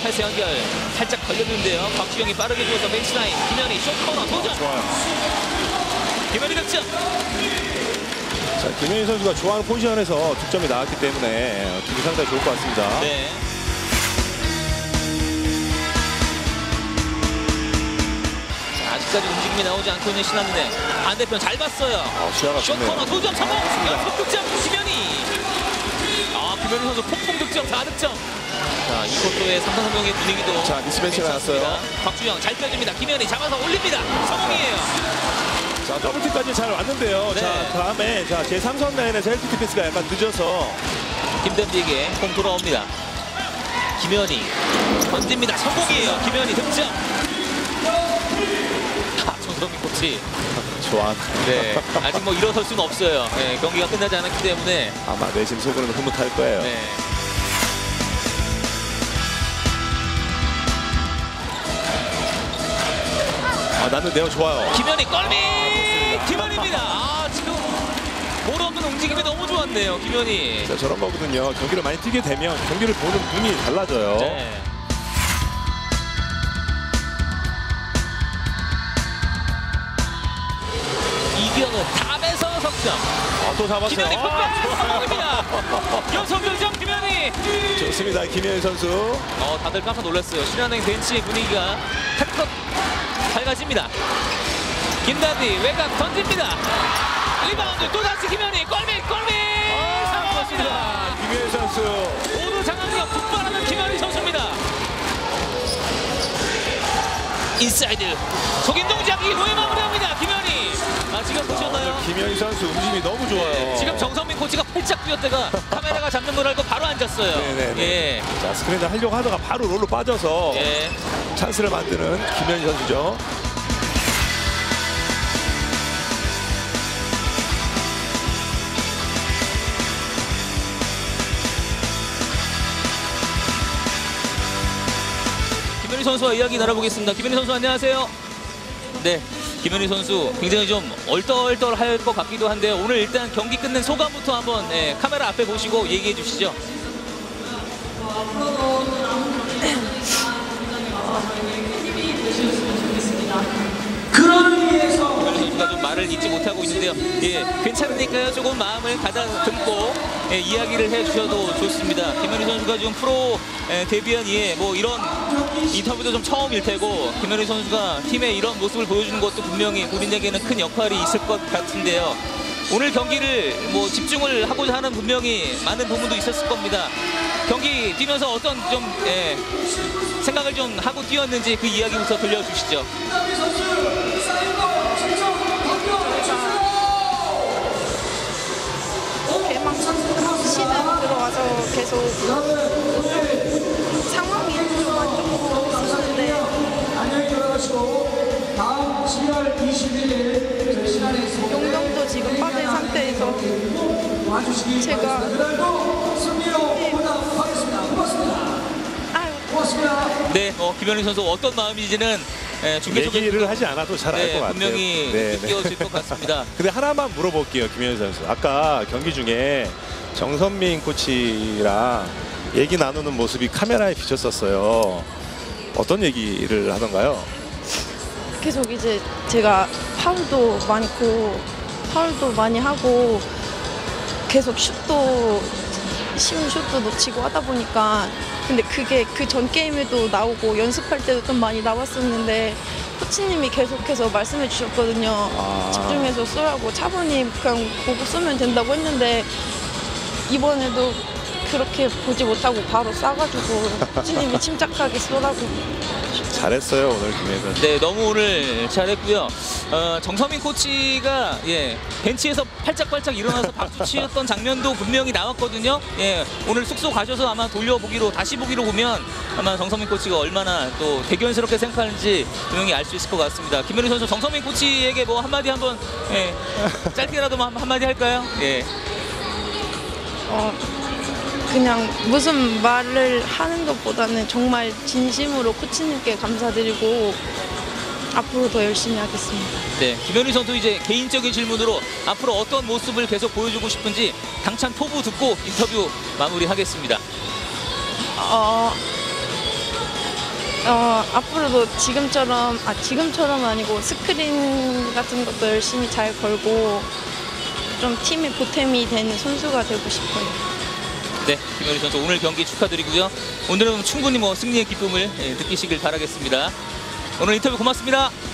패스 연결 살짝 걸렸는데요. 박주영이 빠르게 주어서 벤치라인. 김현희 숏코너 도전. 좋아요. 김현희 득점. 자, 김현희 선수가 좋아하는 포지션에서 득점이 나왔기 때문에 기분 상당히 좋을 것 같습니다. 네. 자, 아직까지 움직임이 나오지 않고 있는 신한은행. 반대편 잘 봤어요. 시야가 숏코너 좋네요. 2점 성공. 연속 득점 김현희. 김현희 선수 폭풍 득점 4득점. 자, 이 쿼터의 3-3명의 분위기도. 자, 미스매치가 나왔어요. 박주영 잘 빼줍니다. 김현희 잡아서 올립니다. 성공이에요. 자, 더블킥까지 잘 왔는데요. 네. 자, 다음에 자, 제3선 라인에서 헬프 디펜스가 약간 늦어서 김단비에게 공 돌아옵니다. 김현희 던집니다. 성공이에요. 김현희 득점. 정성민 코치. 좋아. 네, 아직 뭐 일어설 수는 없어요. 네, 경기가 끝나지 않았기 때문에. 아마 내심 속으로는 흐뭇할 거예요. 네. 났는데요. 좋아요. 김현희 골밑 김현희입니다. 지금 볼 없는 움직임이 너무 좋았네요. 김현희. 자, 저런 거거든요. 경기를 많이 뛰게 되면 경기를 보는 눈이 달라져요. 네. 이경은 탑에서 석점. 또 잡았어요. 김현희 폭발 성공입니다. 연속 득점 김현희. 좋습니다. 김현희 선수. 다들 깜짝 놀랐어요. 신한은행 벤치의 분위기가 탁탁 밝아집니다. 김다비 외곽 던집니다. 리바운드 또다시 김현희 골밑 성공합니다. 김현희 선수. 모두 장악력 폭발하는 김현희 선수입니다. 인사이드 속인 동작 이후에 마무리합니다. 김현희. 지금 보셨나요? 김현희 선수 움직임이 너무 좋아요. 네, 지금 정성민 코치가 활짝 뛰었다가 카메라가 잡는 걸 알고 바로 앉았어요. 네네네. 예. 자, 스크린을 하려고 하다가 바로 롤로 빠져서 예. 찬스를 만드는 김현희 선수죠. 김현희 선수와 이야기 나눠보겠습니다. 김현희 선수 안녕하세요. 네, 김현희 선수 굉장히 좀 얼떨떨할 것 같기도 한데 오늘 일단 경기 끝낸 소감부터 한번 카메라 앞에 보시고 얘기해 주시죠. 김현희 선수가 좀 말을 잊지 못하고 있는데요. 예, 괜찮으니까요. 조금 마음을 가다듬고 이야기를 해주셔도 좋습니다. 김현희 선수가 지금 프로 데뷔한 이에 뭐 이런 인터뷰도 좀 처음일 테고 김현희 선수가 팀의 이런 모습을 보여주는 것도 분명히 본인에게는 큰 역할이 있을 것 같은데요. 오늘 경기를 뭐 집중을 하고자 하는 분명히 많은 부분도 있었을 겁니다. 경기 뛰면서 어떤 좀 생각을 좀 하고 뛰었는지 그 이야기부터 들려주시죠. 시즌 들어와서 계속 상황이 좀 안 좋고 있었는데 용병도 지금 빠진 상태에서 제가 네, 김현희 선수 어떤 마음인지는 중계 속에서 얘기를 하지 않아도 잘 알 것 같아요. 분명히 느껴질 것 같습니다. 근데 하나만 물어볼게요, 김현희 선수. 아까 경기 중에 정선민 코치랑 얘기 나누는 모습이 카메라에 비쳤었어요. 어떤 얘기를 하던가요? 계속 이제 제가 파울도 많고 파울도 많이 하고 계속 슛도 쉬운 슛도 놓치고 하다 보니까 근데 그게 그 전 게임에도 나오고 연습할 때도 좀 많이 나왔었는데 코치님이 계속해서 말씀해 주셨거든요. 집중해서 쏘라고 차분히 그냥 보고 쏘면 된다고 했는데 이번에도 그렇게 보지 못하고 바로 쏴가지고 코치님이 침착하게 쏘라고. 잘했어요 오늘 김현희 선수. 네, 너무 오늘 잘했고요. 정서민 코치가 벤치에서 팔짝팔짝 일어나서 박수 치셨던 장면도 분명히 나왔거든요. 오늘 숙소 가셔서 아마 다시 보기로 보면 아마 정서민 코치가 얼마나 또 대견스럽게 생각하는지 분명히 알 수 있을 것 같습니다. 김현희 선수 정서민 코치에게 뭐 한마디 한번 짧게라도 한마디 할까요? 그냥 무슨 말을 하는 것보다는 정말 진심으로 코치님께 감사드리고 앞으로 더 열심히 하겠습니다. 네, 김현희 선수 이제 개인적인 질문으로 앞으로 어떤 모습을 계속 보여주고 싶은지 당찬 포부 듣고 인터뷰 마무리하겠습니다. 앞으로도 지금처럼 아니고 스크린 같은 것도 열심히 잘 걸고 좀 팀의 보탬이 되는 선수가 되고 싶어요. 네, 김현희 선수 오늘 경기 축하드리고요. 오늘은 충분히 뭐 승리의 기쁨을 느끼시길 바라겠습니다. 오늘 인터뷰 고맙습니다.